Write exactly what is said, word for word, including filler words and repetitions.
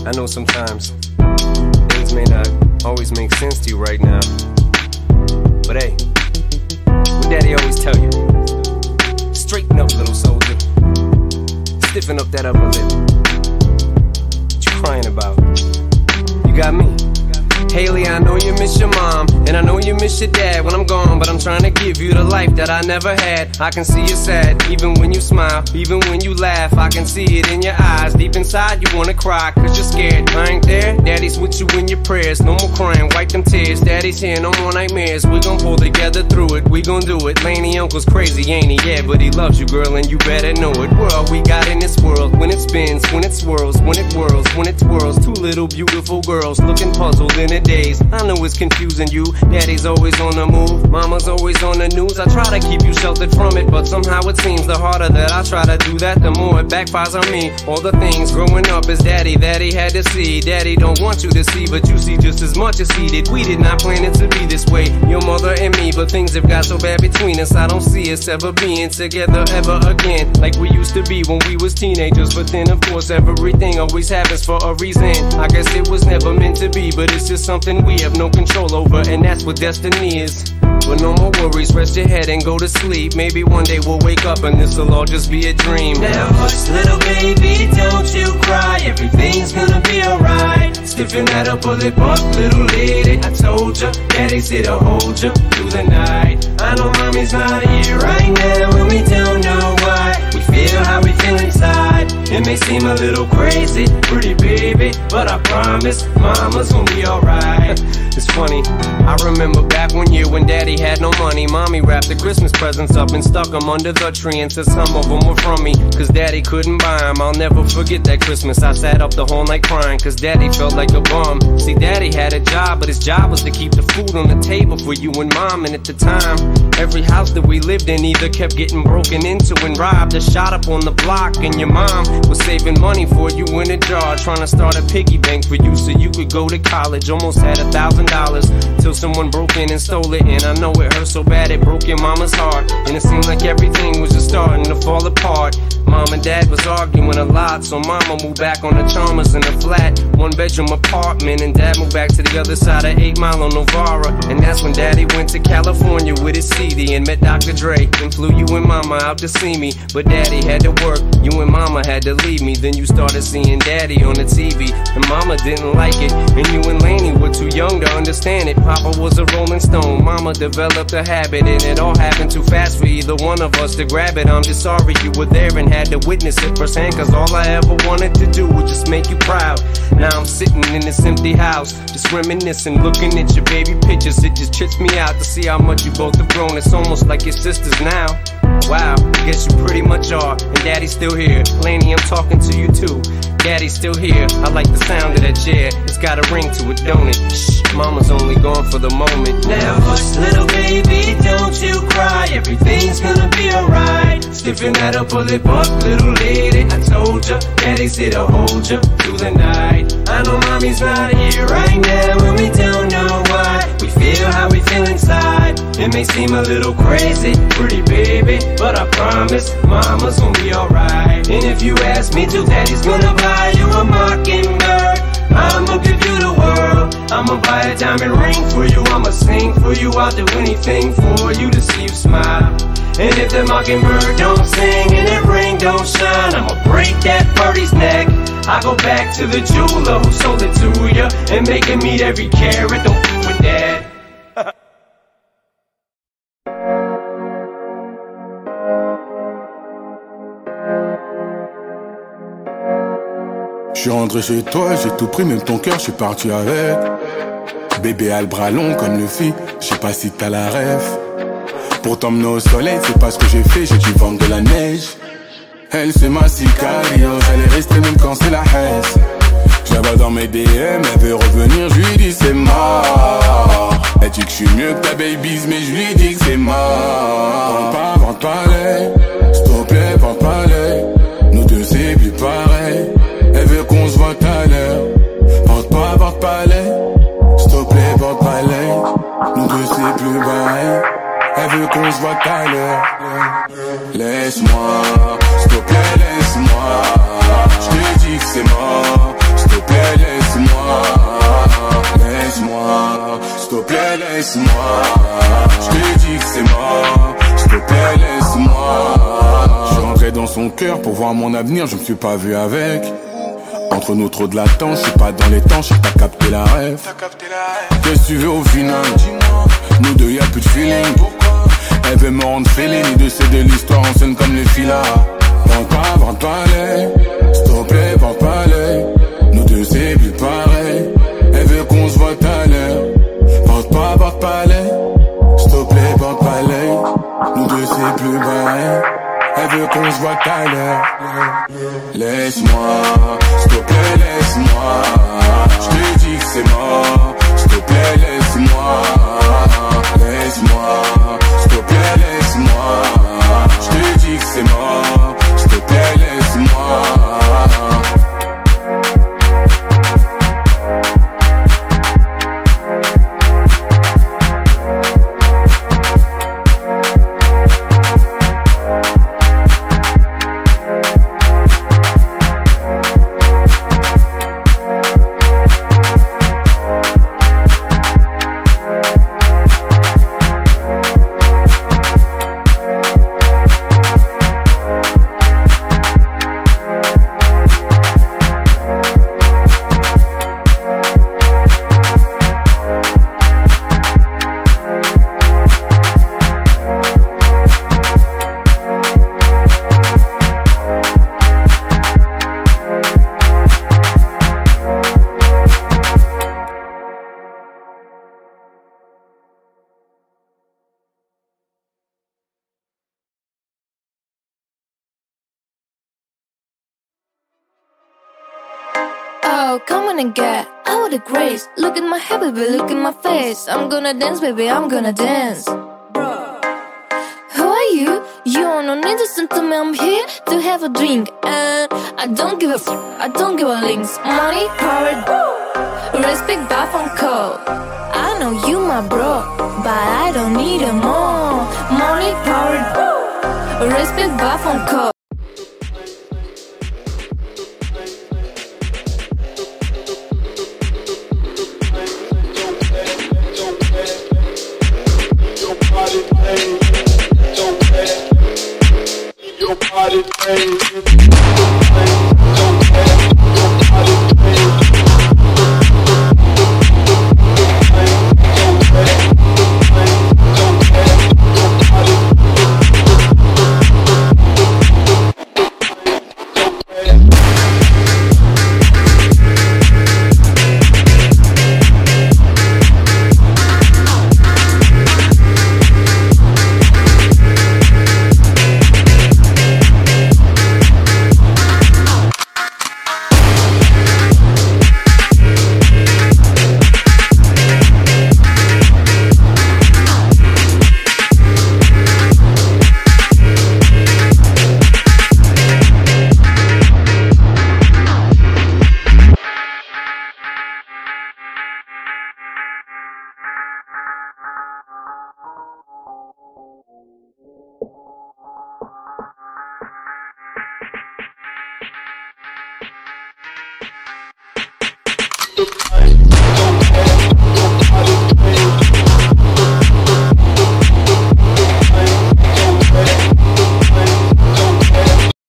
I know sometimes things may not always make sense to you right now, but hey, what Daddy always tell you, straighten up, little soldier, stiffen up that upper lip. What you crying about? You got me. Hailie, I know you miss your mom, and I know you miss your dad when I'm gone, but I'm trying to give you the life that I never had. I can see you sad, even when you smile, even when you laugh, I can see it in your eyes. Deep inside you wanna cry, cause you're scared. I ain't there, Daddy's with you in your prayers. No more crying, wipe them tears. Daddy's here, no more nightmares. We gon' pull together through it, we gon' do it. Lainie uncle's crazy, ain't he? Yeah, but he loves you, girl, and you better know it. We're all we got in this world, when it spins, when it swirls, when it whirls, when it twirls. Two little beautiful girls looking puzzled in a daze. I know it's confusing you. Daddy's always on the move, mama's always on the news. I try to keep you sheltered from it, but somehow it seems the harder that I try to do that, the more it backfires on me. All the things growing up as Daddy that he had to see, Daddy don't want you to see, but you see just as much as he did. We did not plan it to be this way, your mother and me, but things have got so bad between us. I don't see us ever being together ever again, like we used to be when we was teenagers. But then of course everything always happens for a reason. I guess it was never meant to be, but it's just something we have no control over, and that's what destiny is. But no more worries, rest your head and go to sleep. Maybe one day we'll wake up and this'll all just be a dream. Now hush, little baby, don't you cry, everything's gonna be alright. Stiffen that upper lip up, little lady, I told ya, Daddy's here to hold ya through the night. I know mommy's not here right now, and we don't know why. We feel how we feel inside. It may seem a little crazy, pretty baby, but I promise mama's gonna be alright. It's funny, I remember back one year when Daddy had no money. Mommy wrapped the Christmas presents up and stuck them under the tree and said some of them were from me, cause Daddy couldn't buy them. I'll never forget that Christmas. I sat up the whole night crying, cause Daddy felt like a bum. See, Daddy had a job, but his job was to keep the food on the table for you and Mom. And at the time, every house that we lived in either kept getting broken into and robbed or shot up on the block. And your mom was saving money for you in a jar, trying to start a piggy bank for you so you could go to college. Almost had a thousand dollars till someone broke in and stole it. And I know it hurt so bad it broke your mama's heart, and it seemed like everything was just starting to fall apart. Mom and Dad was arguing a lot, so Mama moved back on the Chalmers in a flat one bedroom apartment, and Dad moved back to the other side of eight Mile on Novara. And that's when Daddy went to California with his C D and met Doctor Dre, and flew you and Mama out to see me. But Daddy had to work, you and Mama had to leave me. Then you started seeing Daddy on the T V, and Mama didn't like it, and you and Lainie were too young to understand it. Papa was a Rolling Stone, Mama developed a habit, and it all happened too fast for either one of us to grab it. I'm just sorry you were there and had to witness it firsthand, cause all I ever wanted to do was just make you proud. Now I'm sitting in this empty house, just reminiscing, looking at your baby pictures. It just trips me out to see how much you both have grown. It's almost like your sisters now. Wow, I guess you pretty much are, and Daddy's still here. Lainie, I'm talking to you too. Daddy's still here, I like the sound of that chair. It's got a ring to it, don't it? Shh, Mama's only gone for the moment. Now hush, little baby, don't you cry, everything's gonna be alright. Stiffen that upper lip up, little lady, I told ya, Daddy's here to hold ya through the night. I know Mommy's not here right now, and we don't know why. We feel how we feel inside. It may seem a little crazy, pretty baby, but I promise Mama's gonna be alright. And if you ask me to, Daddy's gonna buy you a Mockingbird. I'ma give you the world. I'ma buy a diamond ring for you. I'ma sing for you. I'll do anything for you to see you smile. And if the Mockingbird don't sing and that ring don't shine, I'ma break that birdie's neck. I go back to the jeweler who sold it to ya and make him meet every carat. Don't f with that. Je suis rentré chez toi, j'ai tout pris, même ton cœur, je suis parti avec. Bébé a le bras long comme le fit, je sais pas si t'as la ref. Pour t'emmener au soleil, c'est pas ce que j'ai fait, j'ai dû vendre de la neige. Elle c'est ma sicario, elle est restée même quand c'est la haine. Je la vois dans mes D M, elle veut revenir, je lui dis c'est mort. Elle dit que je suis mieux que ta babies, mais je lui dis que c'est mort. Vente pas, vente pas l'œil, s'il te plaît, vente pas l'œil. Nous deux c'est plus pareil. Elle veut qu'on se voit tout à l'heure. Porte pas, porte pas l'œil. S'il te plaît, porte pas l'œil. Nous deux c'est plus pareil. Elle veut qu'on se voit tout à l'heure. Laisse-moi, s'il te plaît, laisse-moi. Je te dis que c'est mort. S'il te plaît, laisse-moi. Je te dis que c'est mort, s'il te plaît laisse-moi. Je suis rentré dans son cœur pour voir mon avenir, je me suis pas vu avec. Entre nous trop de latence, je suis pas dans les temps, je sais pas capter la rêve. Qu'est-ce que tu veux au final? Nous deux y'a plus de feeling. Elle veut me rendre fêlé, ni de céder l'histoire en scène comme les filas. Vente pas, vente pas l'œil, s'il te plaît, vente pas l'œil. Nous deux c'est plus pareil, elle veut qu'on se voit tout à l'heure. Vente pas, vente pas l'œil, s'il te plaît, vente pas l'œil. Nous deux c'est plus pareil, elle veut qu'on se voit tout à l'heure. Laisse-moi, s'il te plaît, laisse-moi. Je te dis que c'est mort, s'il te plaît, laisse-moi. Laisse-moi, s'il te plaît, laisse-moi. Je te dis que c'est mort, s'il te plaît, laisse-moi. Oh, come on and get out of grace. Look at my hair, baby, look at my face. I'm gonna dance, baby, I'm gonna dance. Who are you? You don't need to listen to me, I'm here to have a drink. And I don't give a f, I don't give a links. Money, power, respect, buff and call. I know you my bro, but I don't need it more. Money, power, respect, buff and call. Your body, baby.